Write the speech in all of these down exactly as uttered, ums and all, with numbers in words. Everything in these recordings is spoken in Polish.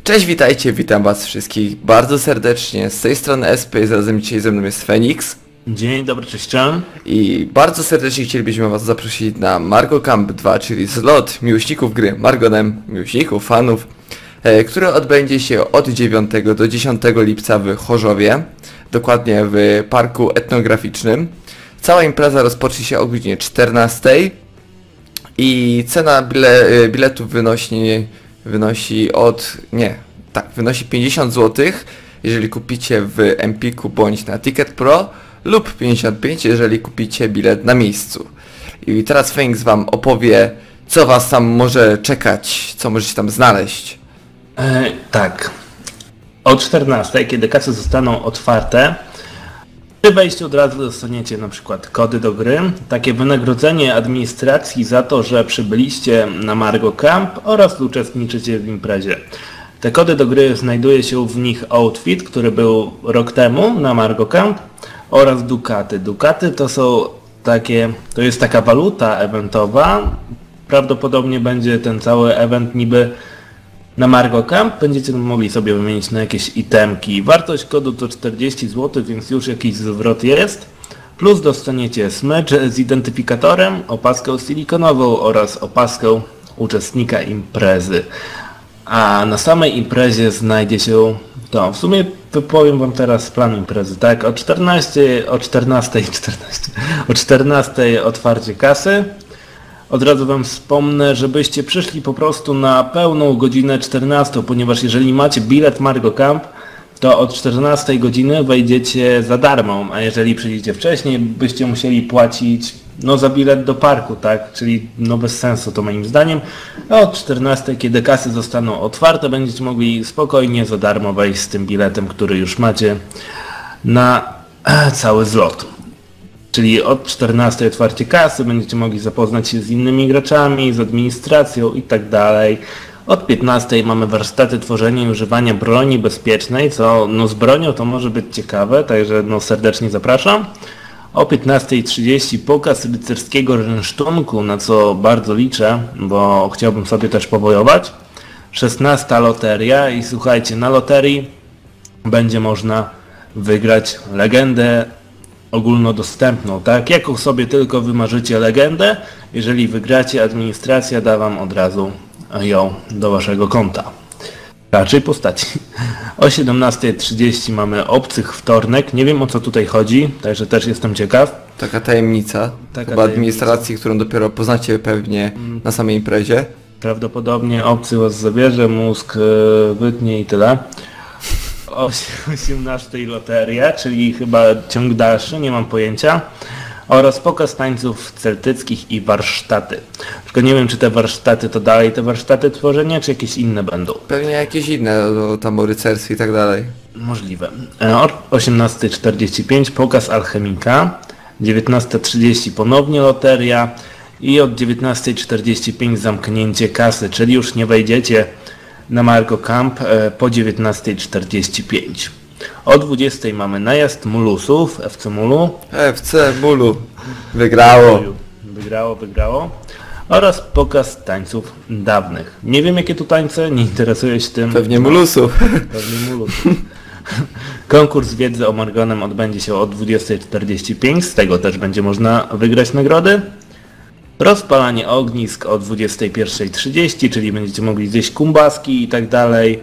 Cześć, witajcie, witam was wszystkich bardzo serdecznie. Z tej strony S P, razem dzisiaj ze mną jest Fenix. Dzień dobry, cześć. Cześć. I bardzo serdecznie chcielibyśmy was zaprosić na Margo Camp dwa, czyli zlot miłośników gry Margonem, miłośników, fanów, e, który odbędzie się od dziewiątego do dziesiątego lipca w Chorzowie, dokładnie w parku etnograficznym. Cała impreza rozpocznie się o godzinie czternastej i cena bile, biletów wynosi, wynosi od, nie, tak, wynosi pięćdziesiąt złotych, jeżeli kupicie w Empiku bądź na Ticket Pro, lub pięćdziesiąt pięć, jeżeli kupicie bilet na miejscu. I teraz Fenix wam opowie, co was tam może czekać, co możecie tam znaleźć. E, tak. O czternastej, kiedy kasy zostaną otwarte, przy wejściu od razu dostaniecie na przykład kody do gry, takie wynagrodzenie administracji za to, że przybyliście na Margo Camp oraz uczestniczycie w imprezie. Te kody do gry znajduje się w nich outfit, który był rok temu na Margo Camp, oraz dukaty. Dukaty to są takie, to jest taka waluta eventowa. Prawdopodobnie będzie ten cały event niby na Margo Camp. Będziecie mogli sobie wymienić na jakieś itemki. Wartość kodu to czterdzieści złotych, więc już jakiś zwrot jest. Plus dostaniecie smycz z identyfikatorem, opaskę silikonową oraz opaskę uczestnika imprezy. A na samej imprezie znajdzie się to. W sumie wypowiem wam teraz plan imprezy, tak? O czternastej, o czternastej, czternastej, o czternastej otwarcie kasy. Od razu wam wspomnę, żebyście przyszli po prostu na pełną godzinę czternastą, ponieważ jeżeli macie bilet Margo Camp, to od czternastej godziny wejdziecie za darmo, a jeżeli przyjdziecie wcześniej, byście musieli płacić no za bilet do parku, tak? Czyli no bez sensu to moim zdaniem. A od czternastej, kiedy kasy zostaną otwarte, będziecie mogli spokojnie za darmo wejść z tym biletem, który już macie na cały zlot. Czyli od czternastej otwarcie kasy, będziecie mogli zapoznać się z innymi graczami, z administracją i tak dalej. Od piętnastej mamy warsztaty tworzenia i używania broni bezpiecznej, co no z bronią to może być ciekawe, także no serdecznie zapraszam. O piętnastej trzydzieści pokaz rycerskiego rynsztunku, na co bardzo liczę, bo chciałbym sobie też powojować. szesnasta loteria i słuchajcie, na loterii będzie można wygrać legendę ogólnodostępną, tak? Jaką sobie tylko wymarzycie legendę, jeżeli wygracie, administracja da wam od razu ją do waszego konta. Raczej postaci. O siedemnastej trzydzieści mamy obcych wtornek. Nie wiem, o co tutaj chodzi, także też jestem ciekaw. Taka tajemnica, Taka chyba administracji, którą dopiero poznacie pewnie mm. na samej imprezie. Prawdopodobnie obcy was zabierze, mózg yy, wytnie i tyle. O osiemnastej loteria, czyli chyba ciąg dalszy, nie mam pojęcia. Oraz pokaz tańców celtyckich i warsztaty. Tylko nie wiem, czy te warsztaty to dalej te warsztaty tworzenia, czy jakieś inne będą. Pewnie jakieś inne, no, tam o rycerstwie i tak dalej. Możliwe. O osiemnastej czterdzieści pięć pokaz alchemika. dziewiętnasta trzydzieści ponownie loteria. I od dziewiętnastej czterdzieści pięć zamknięcie kasy, czyli już nie wejdziecie na Margo Camp po dziewiętnastej czterdzieści pięć. O dwudziestej mamy najazd mulusów, F C Mulu. F C Mulu. Wygrało. Wygrało, wygrało. Oraz pokaz tańców dawnych. Nie wiem, jakie tu tańce, nie interesuję się tym. Pewnie mulusów. Pewnie mulusów. Konkurs wiedzy o Margonem odbędzie się o dwudziestej czterdzieści pięć, z tego też będzie można wygrać nagrody. Rozpalanie ognisk o dwudziestej pierwszej trzydzieści, czyli będziecie mogli zjeść kumbaski i tak dalej.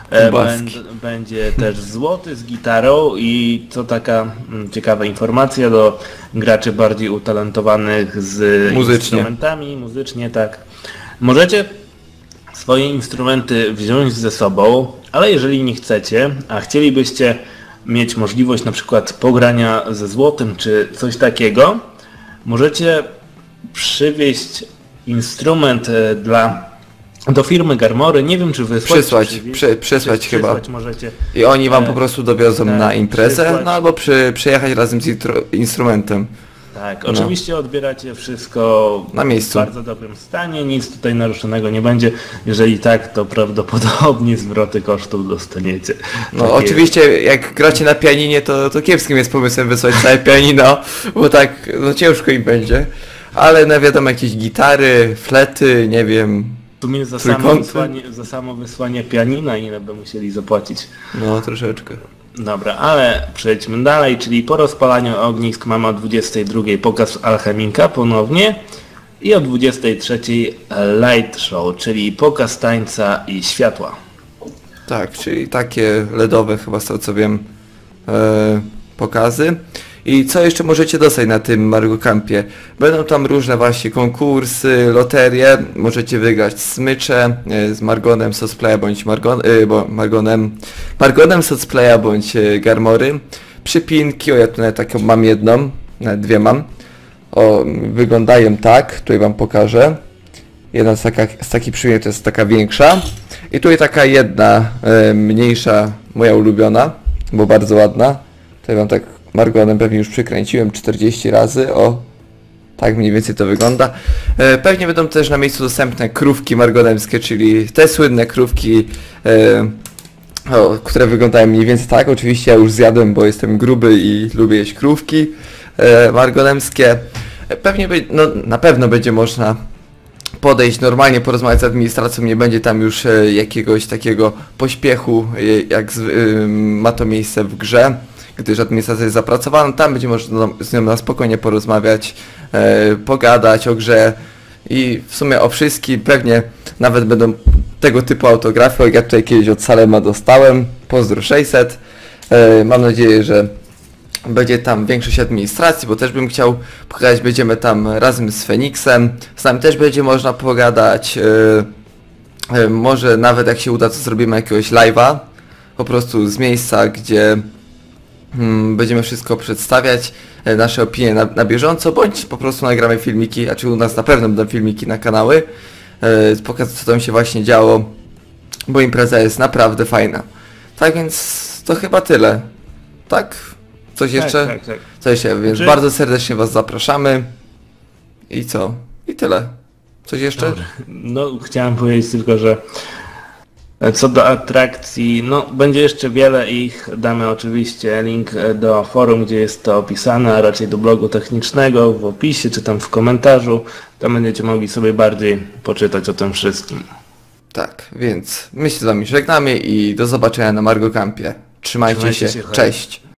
Będzie też złoty z gitarą i co taka ciekawa informacja do graczy bardziej utalentowanych z muzycznie. Instrumentami, muzycznie, tak. Możecie swoje instrumenty wziąć ze sobą, ale jeżeli nie chcecie, a chcielibyście mieć możliwość na przykład pogrania ze złotym czy coś takiego, możecie przywieźć instrument dla do firmy Garmory, nie wiem czy wysłać, przysłać, czy przy, przysłać czy chyba. Przysłać możecie. I oni wam po prostu dowiozą tak, na imprezę, przysłać. no albo przy, przyjechać razem z intro, instrumentem. Tak, no. Oczywiście odbieracie wszystko na miejscu. W bardzo dobrym stanie, nic tutaj naruszonego nie będzie. Jeżeli tak, to prawdopodobnie zwroty kosztów dostaniecie. No Takie... oczywiście jak gracie na pianinie, to, to kiepskim jest pomysłem wysłać całe pianino, bo tak no ciężko im będzie. Ale no wiadomo, jakieś gitary, flety, nie wiem, W sumie za samo, Trójkąty. wysłanie, za samo wysłanie pianina ile by musieli zapłacić. No, troszeczkę. Dobra, ale przejdźmy dalej, czyli po rozpalaniu ognisk mamy o dwudziestej drugiej pokaz alchemika ponownie i o dwudziestej trzeciej light show, czyli pokaz tańca i światła. Tak, czyli takie ledowe chyba z tego co wiem e, pokazy. I co jeszcze możecie dostać na tym Margo Campie? Będą tam różne właśnie konkursy, loterie, możecie wygrać smycze e, z Margonem Sosplaya bądź Margon, e, bo Margonem, Margonem Sosplaya bądź e, Garmory. Przypinki, o ja tu nawet taką mam jedną, nawet dwie mam. O, wyglądają tak, tutaj wam pokażę. Jedna z, taka, z takich przypinek to jest taka większa. I tutaj taka jedna e, mniejsza, moja ulubiona, bo bardzo ładna. Tutaj wam tak Margonem pewnie już przykręciłem czterdzieści razy, o, tak mniej więcej to wygląda. E, pewnie będą też na miejscu dostępne krówki margonemskie, czyli te słynne krówki, e, o, które wyglądają mniej więcej tak. Oczywiście ja już zjadłem, bo jestem gruby i lubię jeść krówki e, margonemskie. E, pewnie, by, no, na pewno będzie można podejść, normalnie porozmawiać z administracją, nie będzie tam już e, jakiegoś takiego pośpiechu, e, jak z, e, ma to miejsce w grze, gdyż administracja jest zapracowana, tam będzie można z nią na spokojnie porozmawiać, e, pogadać o grze i w sumie o wszystkim, pewnie nawet będą tego typu autografy, jak ja tutaj kiedyś od Salema dostałem, pozdro sześćset, e, mam nadzieję, że będzie tam większość administracji, bo też bym chciał pogadać, będziemy tam razem z Feniksem, z nami też będzie można pogadać, yy, yy, może nawet jak się uda, to zrobimy jakiegoś live'a, po prostu z miejsca, gdzie yy, będziemy wszystko przedstawiać, yy, nasze opinie na, na bieżąco, bądź po prostu nagramy filmiki, a czy u nas na pewno będą filmiki na kanały, yy, pokazać co tam się właśnie działo, bo impreza jest naprawdę fajna. Tak więc to chyba tyle, tak? Coś jeszcze? Tak, tak, tak. Coś jeszcze, więc Czy... bardzo serdecznie was zapraszamy. I co? I tyle. Coś jeszcze? Dobra. No chciałem powiedzieć tylko, że co do atrakcji, no będzie jeszcze wiele ich, damy oczywiście link do forum, gdzie jest to opisane, a raczej do blogu technicznego w opisie, czy tam w komentarzu, tam będziecie mogli sobie bardziej poczytać o tym wszystkim. Tak, więc my się z wami żegnamy i do zobaczenia na Margo Campie. Trzymajcie, Trzymajcie się, się, hej. cześć!